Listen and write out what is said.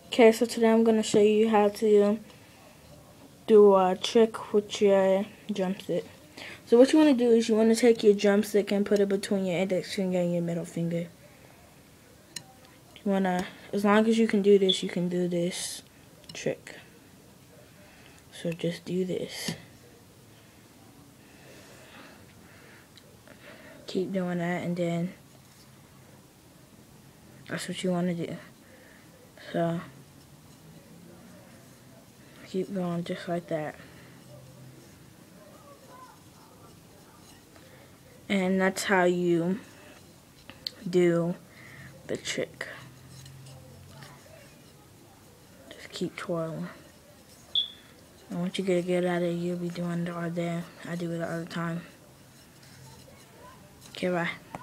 Okay, so today I'm going to show you how to do a trick with your drumstick. So what you want to do is you want to take your drumstick and put it between your index finger and your middle finger. You want to, as long as you can do this trick. So just do this. Keep doing that, and then that's what you want to do. So keep going just like that. And that's how you do the trick. Just keep twirling. And once you get good at it, you'll be doing it all day. I do it all the time. Okay, bye.